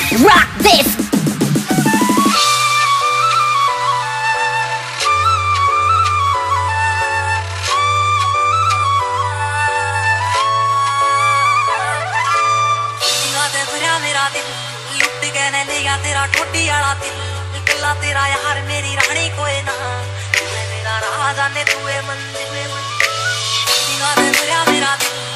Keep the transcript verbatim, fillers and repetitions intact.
Rock this. मेरा दिल लुट के ने लिया तेरा ठोडी वाला दिल, गला तेरा यार मेरी रानी कोई ना, मैं मेरा राह जाने तू ए मंजिल में, मेरा दिल